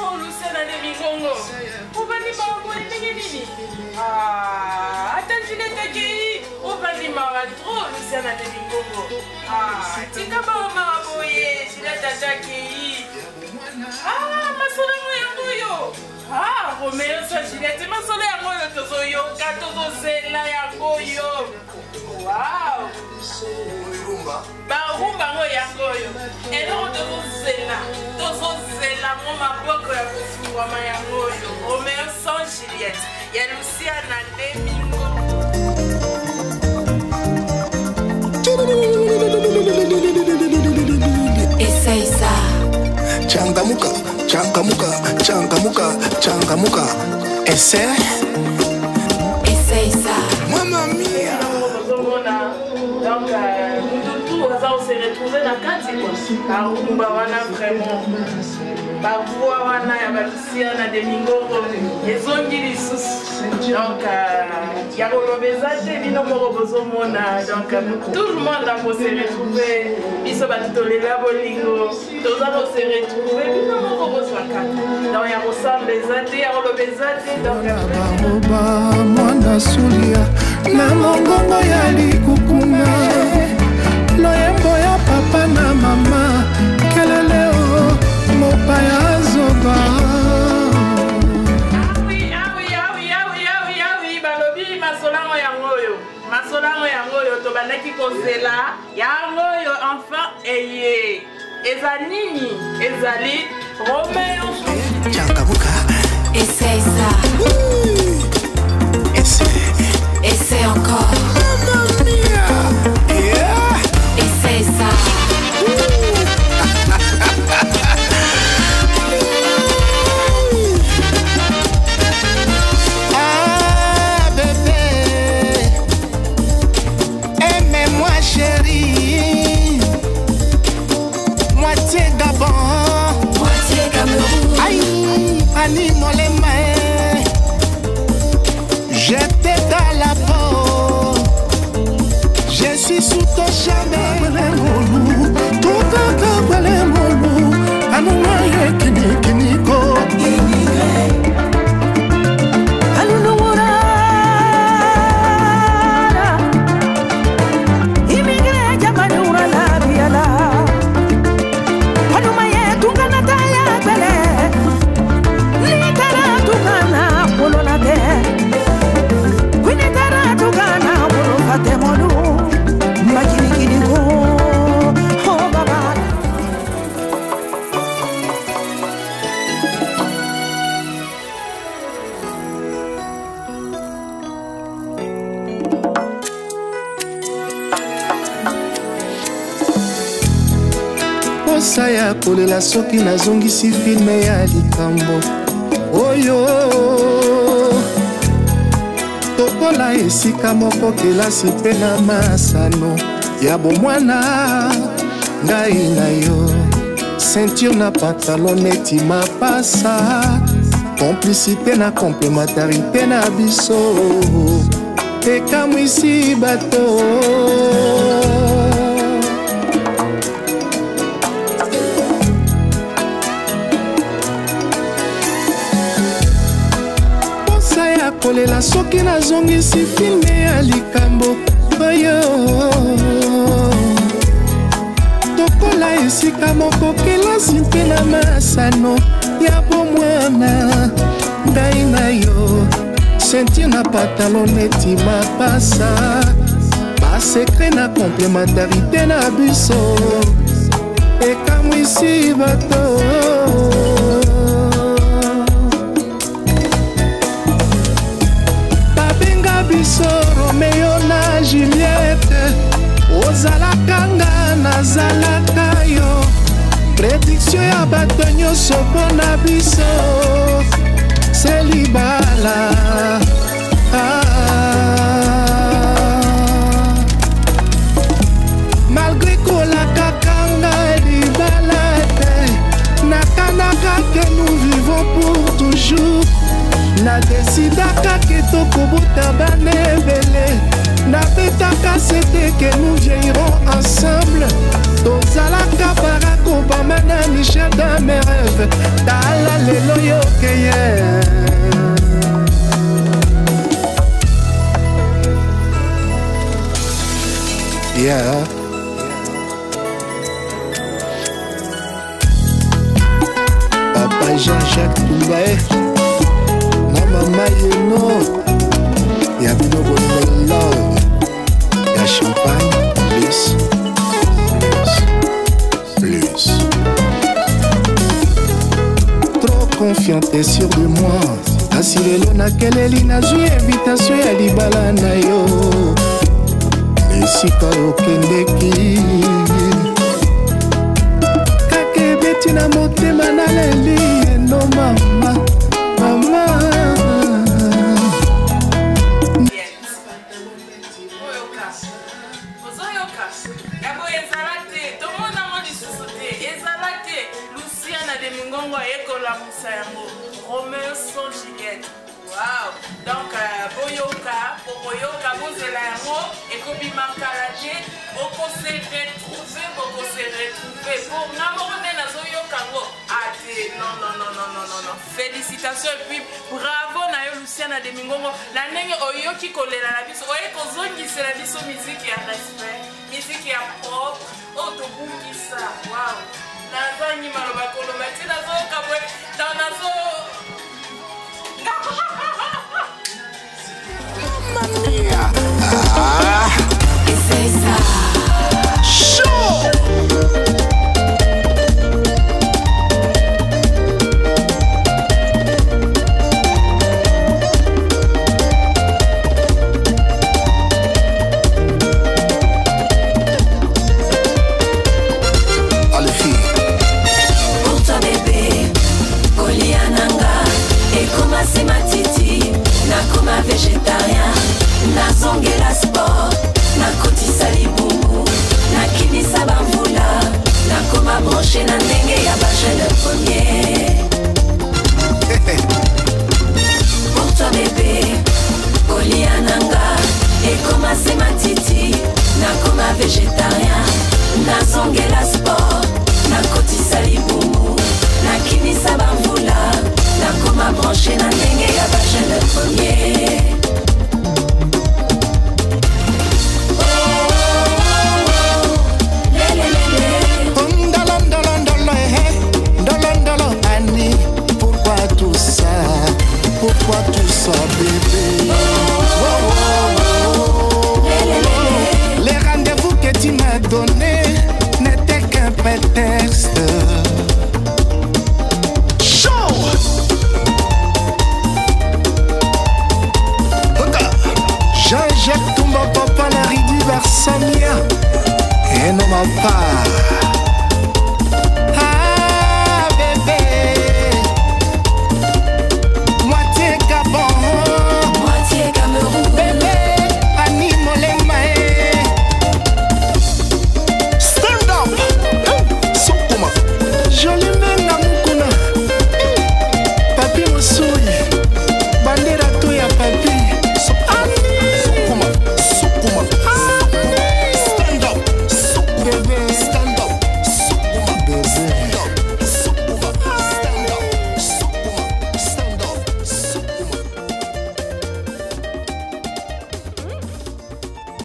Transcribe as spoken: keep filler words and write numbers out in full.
trop, Luciana de Mingongo. Ubani mawa nini nini? Ah, attends, je l'ai tagué. Ubani mawa trop, Luciana de Mingongo. Ah, tika mawa mawa boye, je l'ai tagué. Ah, masola moya yo. Ah, Romeo sa Juliette, masola ya moyo tozo yo, katozo zela ya goyo. Wow. Ba rumba ngo ya goyo. Elo tozo zela, tozo zela mo maboko ya kufungwa ma ya goyo. Romeo sa Juliette, ya Luciana de Mingongo. Essaye ça. Changamuka, changamuka, changamuka, changamuka. Essaye. Essaye ça. Mamma mia. Donc, nous tous, on s'est retrouvés dans le quartier. Par rumba, on a vraiment. Par voix, on a Luciana de Mingongo. Ils ont dit les sous. Donc, il y a Rolobezate, Binomoro Bozomona. Donc, tout le monde a s'est retrouvé. Biso Batitolela Bolingo. Tous on s'est retrouvé. Binomoro Bozwaka. Donc, il y a Rosalbezate, il y a Rolobezate. Donc, Mwana Sulia. Na mongongo ya likukuma loyembo ya papa na mama keleleo mopaya zoba. Ah oui, ah oui, ah oui, ah oui, ah oui, ah oui, balobi masolango yangoyo, masolango yangoyo to bandaki kozela yangoyo enfin eye ezanini ezali Romeo. Changamuka. Essaye ça. Essaye. Essaye encore. Mamma mia. Yeah. Essaye ça. Ah bébé, aimez-moi chérie. Moitié Gabon, Moitié Cameroun. aïe, Annie Molema. J'étais dans la peau, je suis sous ton charme. Tout le monde est kini kini ko. Saya kolela soki nazongisi filme ya likambo oyo tokola esika moko kelasi mpe na masano ya bomwana ngai na yo ceinture na pantalon neti mapasa complicité na complémentarité na biso ekamwisi bato. kolela soki nazongisi filme ya likambo oyo tokola esika moko kelasi mpe na masano ya bomwana ngai na yo ceinture na pantalon neti mapasa basekre na complémentarité na biso ekamwisi bato. biso Romeo na Juliette ozalaka nga nazalaka yo prédiction ya bato nyonso mpona biso selibala. Ah. Malgré kolakaka nga libala te nakanaka que nous vivons pour toujours. Na desidaka ke tokobota bana ebele nabetaka sete que nous vieillirons ensemble tozalaka Barack Obama na Michel dans mes rêves tala lelo Jean-Jacques Toumbae na mama Yeno ya bino bolingo love ya champagne plus plus plus trop confiante et sûre de moi kasi lelo nakeleli nazwi invitation ya libala na yo esika okendeki kakebeti na motema naleli eno mama mama Roméo sans Juliette. Wow. Donc, Boyoka, Boyoka, Bozelamo, et Kobi Markalate, Oko se retrouver, Oko se retrouver. Pour Namorone Nazoyokango. Ah, non, non, non, non, non, non, non. Félicitations et puis bravo Nayo Luciana de Mingongo. La nenge Oyoki Kolela la biso. Oye Kozongi c'est la biso musique et respect. Musique et propre. Oh, Tobungi ça. Wow. Nazani Malobakolo, Matina Zo.